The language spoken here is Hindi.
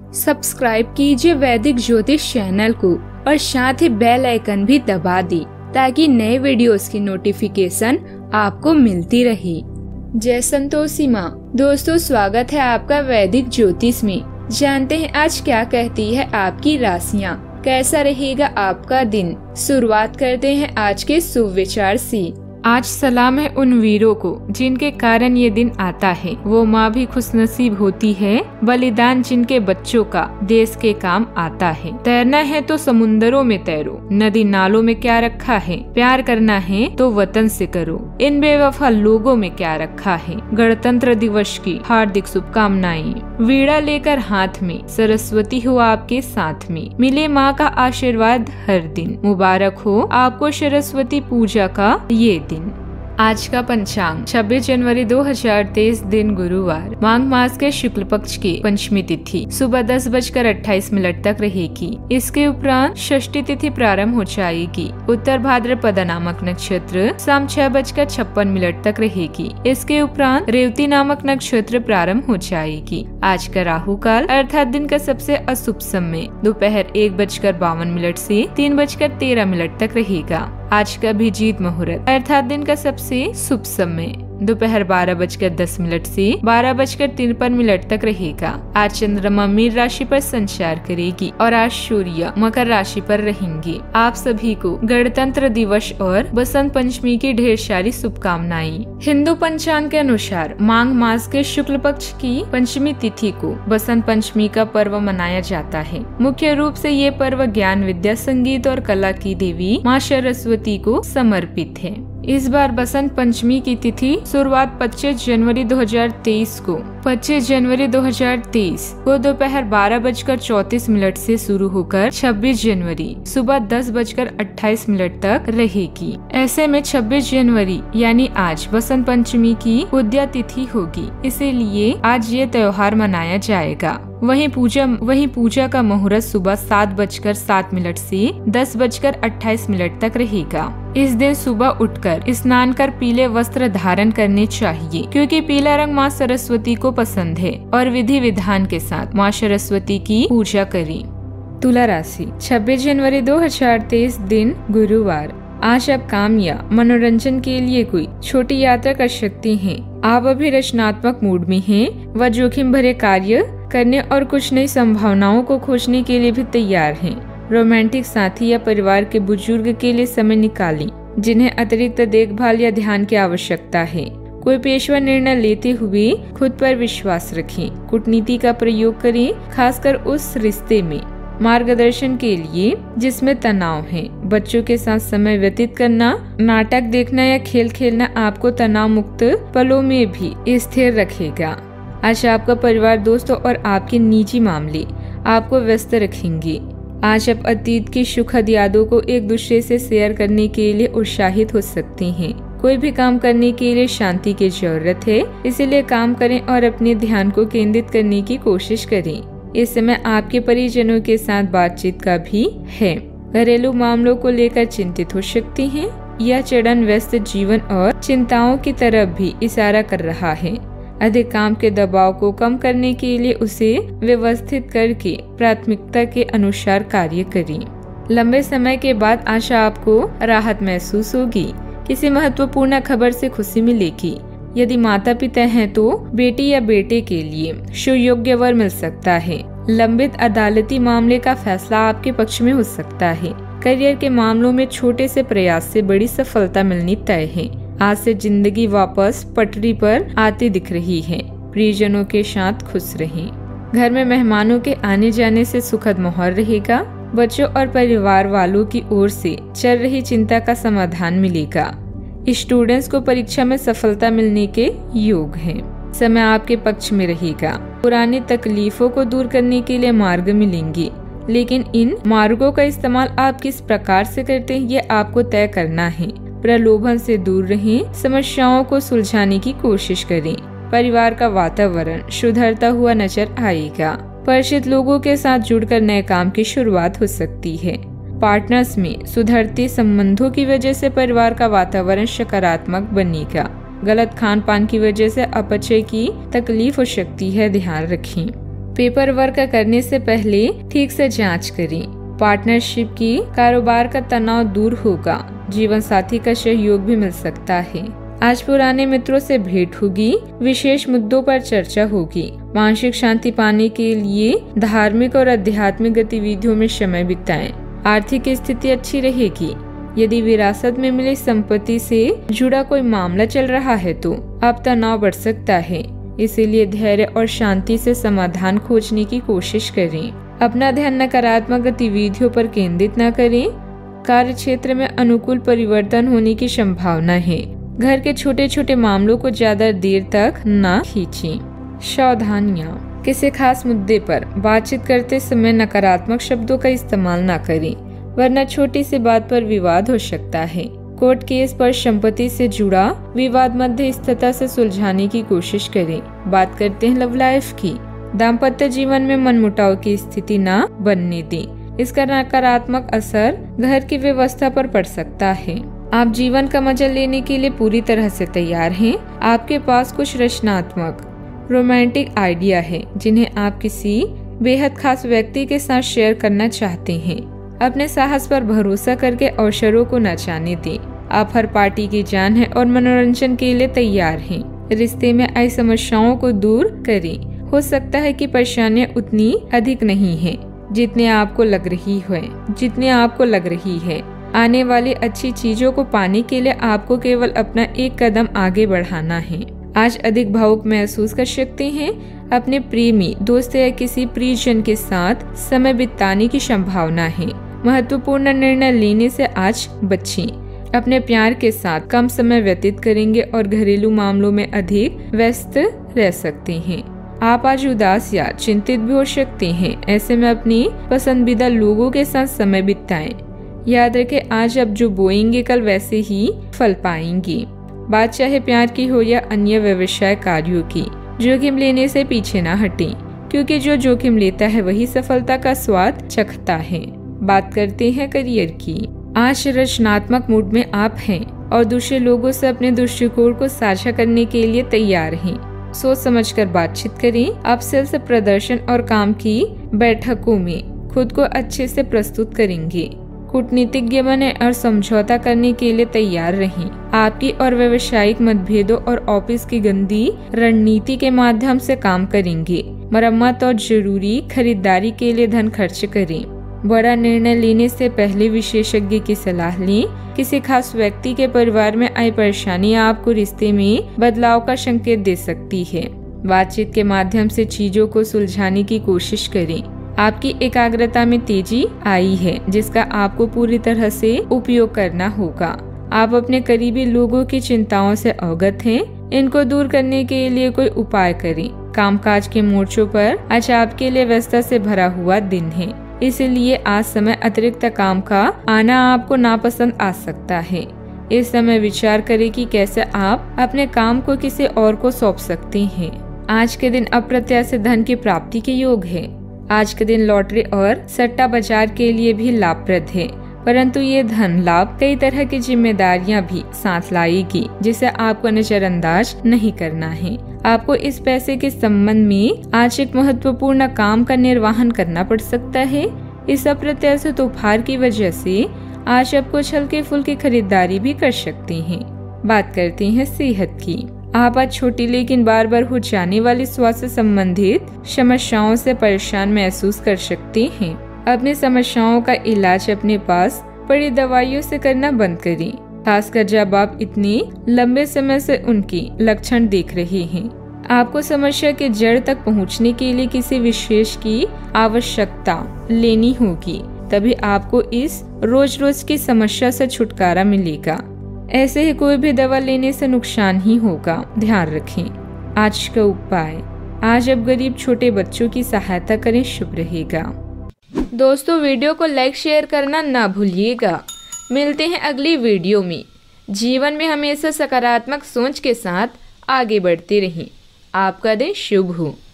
सब्सक्राइब कीजिए वैदिक ज्योतिष चैनल को और साथ ही बेल आइकन भी दबा दी ताकि नए वीडियोस की नोटिफिकेशन आपको मिलती रहे। जय संतोषी माँ। दोस्तों, स्वागत है आपका वैदिक ज्योतिष में। जानते हैं आज क्या कहती है आपकी राशियाँ, कैसा रहेगा आपका दिन। शुरुआत करते हैं आज के शुभ विचार से। आज सलाम है उन वीरों को जिनके कारण ये दिन आता है। वो माँ भी खुशनसीब होती है, बलिदान जिनके बच्चों का देश के काम आता है। तैरना है तो समुंदरों में तैरो, नदी नालों में क्या रखा है। प्यार करना है तो वतन से करो, इन बेवफा लोगों में क्या रखा है। गणतंत्र दिवस की हार्दिक शुभकामनाएं। वीणा लेकर हाथ में, सरस्वती हो आपके साथ में। मिले माँ का आशीर्वाद हर दिन, मुबारक हो आपको सरस्वती पूजा का ये दिन। आज का पंचांग 26 जनवरी 2023 दिन गुरुवार, माघ मास के शुक्ल पक्ष की पंचमी तिथि सुबह 10:28 तक रहेगी। इसके उपरांत षष्ठी तिथि प्रारंभ हो जाएगी। उत्तर भाद्रपद नामक नक्षत्र शाम 6:56 तक रहेगी। इसके उपरांत रेवती नामक नक्षत्र प्रारंभ हो जाएगी। आज का राहु काल अर्थात दिन का सबसे अशुभ समय दोपहर 1:52 से 3:13 तक रहेगा। आज का अभिजीत मुहूर्त अर्थात दिन का सबसे शुभ समय दोपहर 12:10 से 12:53 तक रहेगा। आज चंद्रमा मीन राशि पर संचार करेगी और आज सूर्य मकर राशि पर रहेंगे। आप सभी को गणतंत्र दिवस और बसंत पंचमी की ढेर सारी शुभकामनाएं। हिंदू पंचांग के अनुसार माघ मास के शुक्ल पक्ष की पंचमी तिथि को बसंत पंचमी का पर्व मनाया जाता है। मुख्य रूप से ये पर्व ज्ञान, विद्या, संगीत और कला की देवी माँ सरस्वती को समर्पित है। इस बार बसंत पंचमी की तिथि शुरुआत 25 जनवरी 2023 को दोपहर 12:34 से शुरू होकर 26 जनवरी सुबह 10:28 तक रहेगी। ऐसे में 26 जनवरी यानी आज बसंत पंचमी की उद्या तिथि होगी, इसीलिए आज ये त्योहार मनाया जाएगा। वहीं पूजा का मुहूर्त सुबह 7:07 से 10:28 तक रहेगा। इस दिन सुबह उठकर स्नान कर पीले वस्त्र धारण करने चाहिए, क्योंकि पीला रंग माँ सरस्वती को पसंद है और विधि विधान के साथ माँ सरस्वती की पूजा करें। तुला राशि 26 जनवरी 2023 दिन गुरुवार। आज आप काम या मनोरंजन के लिए कोई छोटी यात्रा कर सकते हैं। आप अभी रचनात्मक मूड में हैं व जोखिम भरे कार्य करने और कुछ नई संभावनाओं को खोजने के लिए भी तैयार हैं। रोमांटिक साथी या परिवार के बुजुर्ग के लिए समय निकालें जिन्हें अतिरिक्त देखभाल या ध्यान की आवश्यकता है। कोई पेशेवर निर्णय लेते हुए खुद पर विश्वास रखें। कूटनीति का प्रयोग करें, खासकर उस रिश्ते में मार्गदर्शन के लिए जिसमें तनाव है। बच्चों के साथ समय व्यतीत करना, नाटक देखना या खेल खेलना आपको तनाव मुक्त पलों में भी स्थिर रखेगा। आज आपका परिवार, दोस्तों और आपके निजी मामले आपको व्यस्त रखेंगे। आज आप अतीत की सुखद यादों को एक दूसरे से शेयर करने के लिए उत्साहित हो सकते हैं। कोई भी काम करने के लिए शांति की जरूरत है, इसीलिए काम करें और अपने ध्यान को केंद्रित करने की कोशिश करें। इस समय आपके परिजनों के साथ बातचीत का भी है। घरेलू मामलों को लेकर चिंतित हो सकते हैं। यह चरण व्यस्त जीवन और चिंताओं की तरफ भी इशारा कर रहा है। अधिक काम के दबाव को कम करने के लिए उसे व्यवस्थित करके प्राथमिकता के अनुसार कार्य करें। लंबे समय के बाद आशा आपको राहत महसूस होगी। किसी महत्वपूर्ण खबर से खुशी मिलेगी। यदि माता पिता हैं तो बेटी या बेटे के लिए सुयोग्य वर मिल सकता है। लंबित अदालती मामले का फैसला आपके पक्ष में हो सकता है। करियर के मामलों में छोटे से प्रयास से बड़ी सफलता मिलनी तय है। आज से जिंदगी वापस पटरी पर आती दिख रही है। प्रियजनों के साथ खुश रहें। घर में मेहमानों के आने जाने से सुखद माहौल रहेगा। बच्चों और परिवार वालों की ओर से चल रही चिंता का समाधान मिलेगा। स्टूडेंट्स को परीक्षा में सफलता मिलने के योग हैं। समय आपके पक्ष में रहेगा। पुरानी तकलीफों को दूर करने के लिए मार्ग मिलेंगे, लेकिन इन मार्गों का इस्तेमाल आप किस प्रकार से करते हैं ये आपको तय करना है। प्रलोभन से दूर रहें। समस्याओं को सुलझाने की कोशिश करें। परिवार का वातावरण सुधरता हुआ नजर आएगा। परिचित लोगों के साथ जुड़कर नए काम की शुरुआत हो सकती है। पार्टनर्स में सुधरते संबंधों की वजह से परिवार का वातावरण सकारात्मक बनेगा। गलत खान पान की वजह से अपचय की तकलीफ हो सकती है, ध्यान रखें। पेपर वर्क करने से पहले ठीक से जांच करें। पार्टनरशिप की कारोबार का तनाव दूर होगा। जीवन साथी का सहयोग भी मिल सकता है। आज पुराने मित्रों से भेंट होगी। विशेष मुद्दों पर चर्चा होगी। मानसिक शांति पाने के लिए धार्मिक और आध्यात्मिक गतिविधियों में समय बिताएं। आर्थिक स्थिति अच्छी रहेगी। यदि विरासत में मिली संपत्ति से जुड़ा कोई मामला चल रहा है तो अब तनाव बढ़ सकता है। इसीलिए धैर्य और शांति से समाधान खोजने की कोशिश करें। अपना ध्यान नकारात्मक गतिविधियों पर केंद्रित न करें। कार्य क्षेत्र में अनुकूल परिवर्तन होने की संभावना है। घर के छोटे छोटे मामलों को ज्यादा देर तक न खींचें। सावधानियाँ, किसी खास मुद्दे पर बातचीत करते समय नकारात्मक शब्दों का इस्तेमाल न करें, वरना छोटी सी बात पर विवाद हो सकता है। कोर्ट केस पर संपत्ति से जुड़ा विवाद मध्यस्थता से सुलझाने की कोशिश करें। बात करते हैं लव लाइफ की। दाम्पत्य जीवन में मनमुटाव की स्थिति न बनने दें। इसका नकारात्मक असर घर की व्यवस्था पर पड़ सकता है। आप जीवन का मजा लेने के लिए पूरी तरह से तैयार हैं। आपके पास कुछ रचनात्मक रोमांटिक आइडिया है जिन्हें आप किसी बेहद खास व्यक्ति के साथ शेयर करना चाहते हैं। अपने साहस पर भरोसा करके अवसरों को न जाने दें। आप हर पार्टी की जान है और मनोरंजन के लिए तैयार हैं। रिश्ते में आई समस्याओं को दूर करें। हो सकता है कि परेशानियां उतनी अधिक नहीं है जितने आपको लग रही है। आने वाली अच्छी चीजों को पाने के लिए आपको केवल अपना एक कदम आगे बढ़ाना है। आज अधिक भावुक महसूस कर सकते हैं। अपने प्रेमी, दोस्त या किसी प्रियजन के साथ समय बिताने की संभावना है। महत्वपूर्ण निर्णय लेने से आज बचें। अपने प्यार के साथ कम समय व्यतीत करेंगे और घरेलू मामलों में अधिक व्यस्त रह सकते हैं। आप आज उदास या चिंतित भी हो सकते हैं। ऐसे में अपनी पसंदीदा लोगों के साथ समय बिताएं। याद रखें, आज आप जो बोएंगे कल वैसे ही फल पाएंगे। बात चाहे प्यार की हो या अन्य व्यवसाय कार्यों की, जोखिम लेने से पीछे न हटें, क्योंकि जो जोखिम लेता है वही सफलता का स्वाद चखता है। बात करते हैं करियर की। आज रचनात्मक मूड में आप हैं और दूसरे लोगों से अपने दृष्टिकोण को साझा करने के लिए तैयार हैं। सोच समझकर बातचीत करें। आप सेल्स प्रदर्शन और काम की बैठकों में खुद को अच्छे से प्रस्तुत करेंगे। कूटनीतिज्ञ बने और समझौता करने के लिए तैयार रहें। आपकी और व्यवसायिक मतभेदों और ऑफिस की गंदी रणनीति के माध्यम से काम करेंगे। मरम्मत और जरूरी खरीदारी के लिए धन खर्च करें। बड़ा निर्णय लेने से पहले विशेषज्ञ की सलाह लें। किसी खास व्यक्ति के परिवार में आई परेशानी आपको रिश्ते में बदलाव का संकेत दे सकती है। बातचीत के माध्यम से चीजों को सुलझाने की कोशिश करें। आपकी एकाग्रता में तेजी आई है, जिसका आपको पूरी तरह से उपयोग करना होगा। आप अपने करीबी लोगों की चिंताओं से अवगत हैं। इनको दूर करने के लिए कोई उपाय करें। कामकाज के मोर्चों पर आज आपके लिए व्यस्तता से भरा हुआ दिन है, इसलिए आज समय अतिरिक्त काम का आना आपको नापसंद आ सकता है। इस समय विचार करें कि कैसे आप अपने काम को किसी और को सौंप सकते हैं। आज के दिन अप्रत्याशित धन की प्राप्ति के योग है। आज के दिन लॉटरी और सट्टा बाजार के लिए भी लाभप्रद है, परंतु ये धन लाभ कई तरह की जिम्मेदारियां भी साथ लाएगी, जिसे आपको नजरअंदाज नहीं करना है। आपको इस पैसे के संबंध में आज एक महत्वपूर्ण काम का निर्वहन करना पड़ सकता है। इस अप्रत्याशित उपहार की वजह से आज आप कुछ हल्के फुल्के खरीदारी भी कर सकते हैं। बात करते हैं सेहत की। आप आज छोटी लेकिन बार बार हो जाने वाली स्वास्थ्य संबंधित समस्याओं से परेशान महसूस कर सकते हैं। अपनी समस्याओं का इलाज अपने पास पड़ी दवाइयों से करना बंद करें, खासकर जब आप इतने लंबे समय से उनकी लक्षण देख रहे हैं। आपको समस्या के जड़ तक पहुंचने के लिए किसी विशेष की आवश्यकता लेनी होगी, तभी आपको इस रोज रोज की समस्या से छुटकारा मिलेगा। ऐसे ही कोई भी दवा लेने से नुकसान ही होगा, ध्यान रखें। आज का उपाय, आज आप गरीब छोटे बच्चों की सहायता करें, शुभ रहेगा। दोस्तों, वीडियो को लाइक शेयर करना ना भूलिएगा। मिलते हैं अगली वीडियो में। जीवन में हमेशा सकारात्मक सोच के साथ आगे बढ़ते रहें। आपका दिन शुभ हो।